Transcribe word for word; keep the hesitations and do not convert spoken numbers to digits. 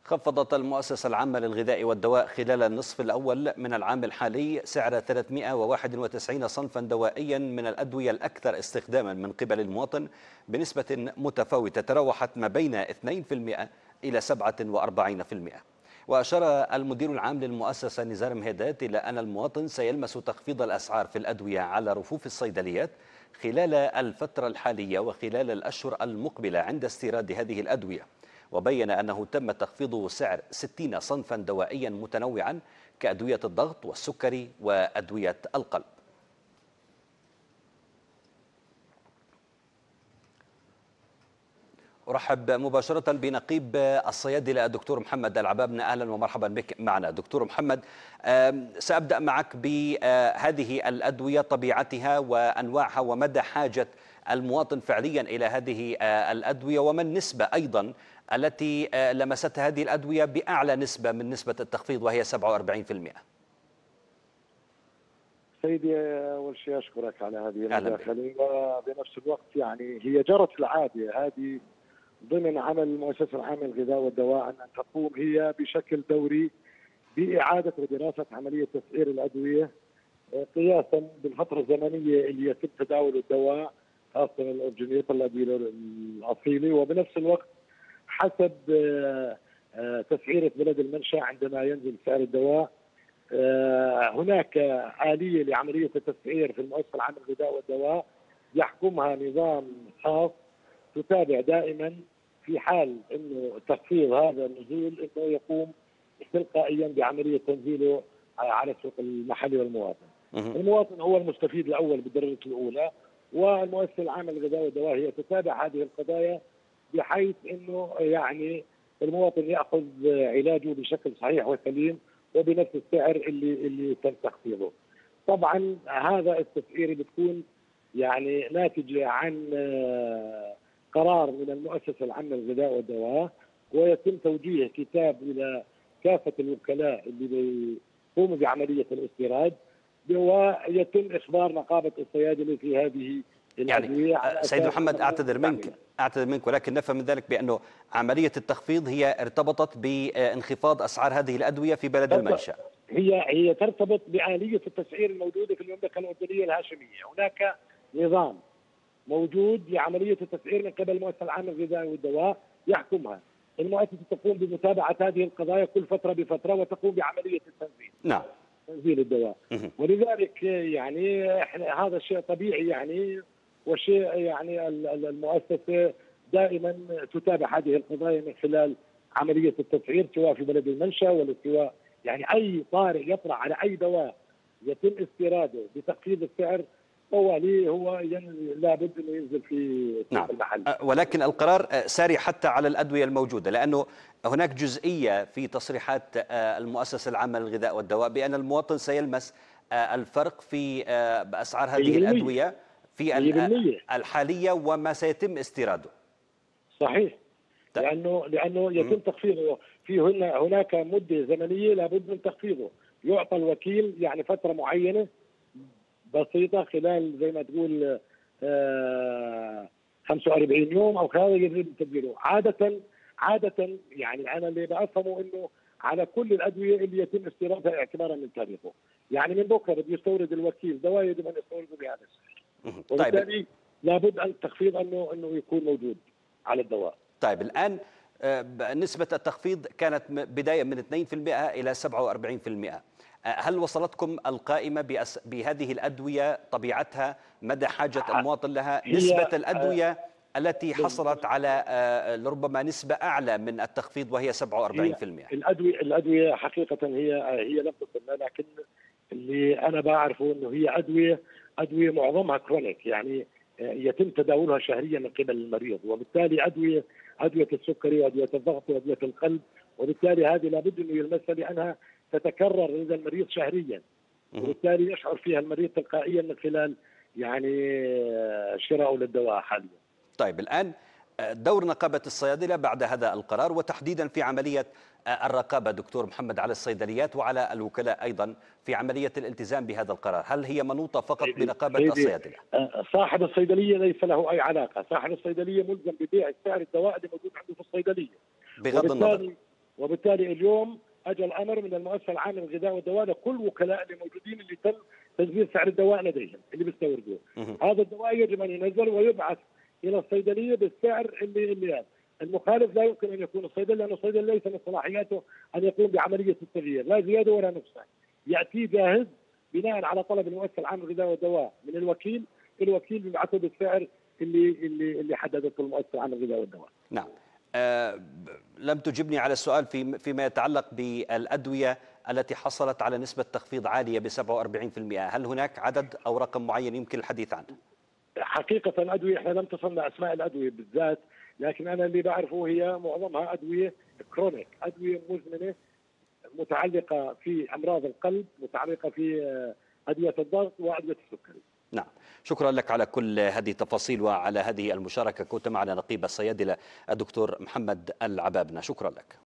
خفضت المؤسسة العامة للغذاء والدواء خلال النصف الأول من العام الحالي سعر ثلاثمئة وواحد وتسعين صنفا دوائيا من الأدوية الأكثر استخداما من قبل المواطن بنسبة متفاوتة تراوحت ما بين اثنين بالمئة إلى سبعة وأربعين بالمئة. وأشار المدير العام للمؤسسة نزار مهدات إلى أن المواطن سيلمس تخفيض الأسعار في الأدوية على رفوف الصيدليات خلال الفترة الحالية وخلال الأشهر المقبلة عند استيراد هذه الأدوية. وبين أنه تم تخفيض سعر ستين صنفا دوائيا متنوعا كأدوية الضغط والسكري وأدوية القلب. أرحب مباشرة بنقيب الصيادلة الدكتور محمد العبابنة. أهلا ومرحبا بك معنا دكتور محمد. سأبدأ معك بهذه الأدوية، طبيعتها وأنواعها ومدى حاجة المواطن فعليا إلى هذه الأدوية، وما النسبة أيضا التي لمستها هذه الأدوية بأعلى نسبة من نسبة التخفيض وهي سبعة وأربعين بالمئة. سيدي أول شيء أشكرك على هذه المداخلة، وبنفس الوقت يعني هي جرت العادة هذه ضمن عمل المؤسسة العامة للغذاء والدواء أن تقوم هي بشكل دوري بإعادة ودراسة عملية تسعير الأدوية قياسا بالفترة الزمنية اللي يتم تداول الدواء خاصة الأورجينيات الأدوية الأصيلة، وبنفس الوقت حسب تسعيرة بلد المنشأ عندما ينزل سعر الدواء. هناك آلية لعملية التسعير في المؤسسة العامة للغذاء والدواء يحكمها نظام خاص تتابع دائما في حال انه تخفيض هذا النزول انه يقوم تلقائيا بعمليه تنزيله على السوق المحلي والمواطن. المواطن هو المستفيد الاول بالدرجه الاولى، والمؤسسه العامه للغذاء والدواء هي تتابع هذه القضايا بحيث انه يعني المواطن ياخذ علاجه بشكل صحيح وسليم وبنفس السعر اللي اللي تم تخفيضه. طبعا هذا التسعير بتكون يعني ناتجه عن قرار من المؤسسة العامة للغذاء والدواء، ويتم توجيه كتاب إلى كافة الوكلاء اللي بيقوموا بعملية الاستيراد، ويتم إخبار نقابة الصيادلة في هذه الأدوية. يعني سيد محمد أعتذر منك أعتذر منك ولكن نفهم من ذلك بأنه عملية التخفيض هي ارتبطت بانخفاض أسعار هذه الأدوية في بلد المنشأ. هي هي ترتبط بآلية التسعير الموجودة في المملكة الأردنية الهاشمية. هناك نظام موجود لعملية التسعير من قبل المؤسسة العامة للغذاء والدواء يحكمها. المؤسسة تقوم بمتابعة هذه القضايا كل فترة بفترة وتقوم بعملية التنزيل. نعم. تنزيل الدواء. ولذلك يعني احنا هذا شيء طبيعي يعني، وشيء يعني المؤسسة دائما تتابع هذه القضايا من خلال عملية التسعير سواء في بلد المنشأ ولا سواء يعني أي طارئ يطرأ على أي دواء يتم استيراده بتخفيض السعر هو ليه هو لابد انه ينزل في نعم. المحل. ولكن القرار ساري حتى على الادويه الموجوده، لانه هناك جزئيه في تصريحات المؤسسه العامه للغذاء والدواء بان المواطن سيلمس الفرق في اسعار هذه الادويه في الحاليه وما سيتم استيراده. صحيح. طيب. لانه لانه يتم تخفيضه في هنا هناك مده زمنيه لابد من تخفيضه، يعطى الوكيل يعني فتره معينه بسيطة خلال زي ما تقول آه خمسة وأربعين يوم أو هذا يجب تدبيره. عادة عادة يعني أنا اللي بفهمه إنه على كل الأدوية اللي يتم استيرادها اعتبارا من تاريخه، يعني من بكرة بده يستورد الوكيل دواء يجب أن يستورده بهذا السعر. وبالتالي طيب. لابد أن التخفيض أنه إنه يكون موجود على الدواء. طيب الآن نسبة التخفيض كانت بداية من اثنين بالمئة إلى سبعة وأربعين بالمئة. هل وصلتكم القائمة بهذه الأدوية، طبيعتها، مدى حاجة المواطن لها، نسبة الأدوية التي حصلت على ربما نسبة أعلى من التخفيض وهي سبعة وأربعين بالمئة؟ الأدوية الأدوية حقيقة هي هي لم تصلنا، لكن اللي أنا بعرفه إنه هي أدوية أدوية معظمها كرونيك، يعني يتم تداولها شهريا من قبل المريض، وبالتالي أدوية أدوية السكري وأدوية الضغط وأدوية القلب، وبالتالي هذه لابد إنه يلمسها لأنها تتكرر لدى المريض شهريا، وبالتالي يشعر فيها المريض تلقائيا من خلال يعني شرائه للدواء حاليا. طيب الآن دور نقابة الصيادلة بعد هذا القرار وتحديدا في عملية الرقابة دكتور محمد على الصيدليات وعلى الوكلاء أيضا في عملية الالتزام بهذا القرار، هل هي منوطة فقط بنقابة الصيادلة؟ صاحب الصيدلية ليس له أي علاقة، صاحب الصيدلية ملزم ببيع سعر الدواء اللي موجود عنده في الصيدلية بغض النظر. وبالتالي اليوم اجى الامر من المؤسسه العامه للغذاء والدواء لكل وكلاء اللي موجودين اللي تم تنزيل سعر الدواء لديهم اللي بيستوردوه. هذا الدواء يجب ان ينزل ويبعث الى الصيدليه بالسعر اللي اللي المخالف لا يمكن ان يكون الصيدلي، لان الصيدلي ليس من صلاحياته ان يقوم بعمليه التغيير، لا زياده ولا نقصان. ياتي جاهز بناء على طلب المؤسسه العامه للغذاء والدواء من الوكيل، الوكيل بيبعثه بالسعر اللي اللي اللي حددته المؤسسه العامه للغذاء والدواء. نعم. أه لم تجبني على السؤال في فيما يتعلق بالادويه التي حصلت على نسبه تخفيض عاليه ب سبعة وأربعين بالمئة، هل هناك عدد او رقم معين يمكن الحديث عنه؟ حقيقه الادويه احنا لم تصلنا اسماء الادويه بالذات، لكن انا اللي بعرفه هي معظمها ادويه كرونيك، ادويه مزمنه متعلقه في امراض القلب، متعلقه في ادويه الضغط وادويه السكري. نعم، شكرا لك على كل هذه التفاصيل وعلى هذه المشاركة. كنت معنا نقيب الصيادلة الدكتور محمد العبابنة، شكرا لك.